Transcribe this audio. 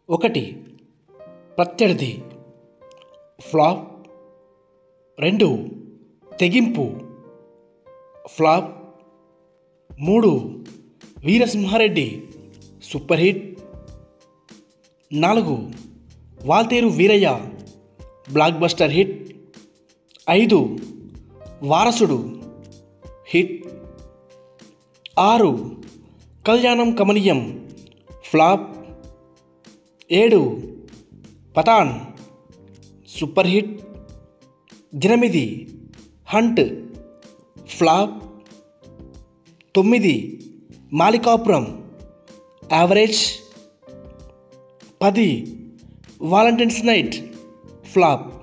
ఒకటి ప్రత్యర్థి flop. 2 Thegimpu flop. 3 Veerasimha Reddy super hit. 4 Waltair Veerayya blockbuster hit. 5 Varasudu hit. 6 Kalyanam Kamaneeyam flop. 7 Pathaan super hit. 8 Hunt flop. 9 Malikappuram average. 10 Valentine's night flop.